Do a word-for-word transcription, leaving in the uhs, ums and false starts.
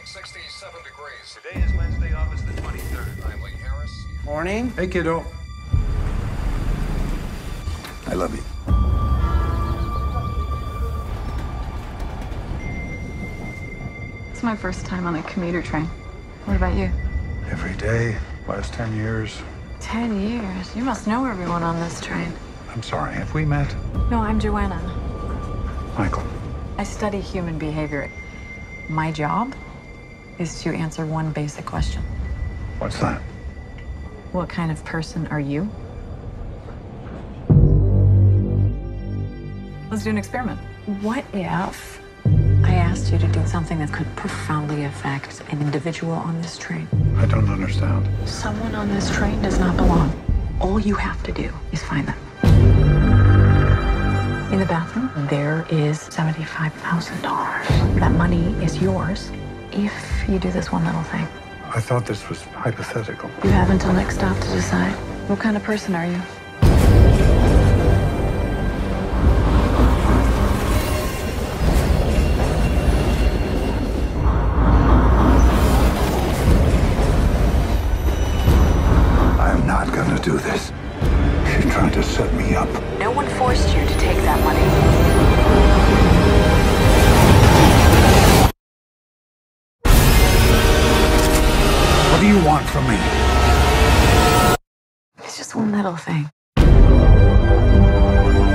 sixty-seven degrees. Today is Wednesday, August the twenty-third. I'm Lee Harris. Morning. Hey, kiddo. I love you. It's my first time on a commuter train. What about you? Every day, last ten years. Ten years? You must know everyone on this train. I'm sorry, have we met? No, I'm Joanna. Michael. I study human behavior. My job is to answer one basic question. What's that? What kind of person are you? Let's do an experiment. What if I asked you to do something that could profoundly affect an individual on this train? I don't understand. Someone on this train does not belong. All you have to do is find them. In the bathroom, there is seventy-five thousand dollars. That money is yours if you do this one little thing. I thought this was hypothetical. You have until next stop to decide. What kind of person are you? I'm not gonna do this. She's trying to set me up. No one forced you to take that money. What do you want from me? It's just one little thing.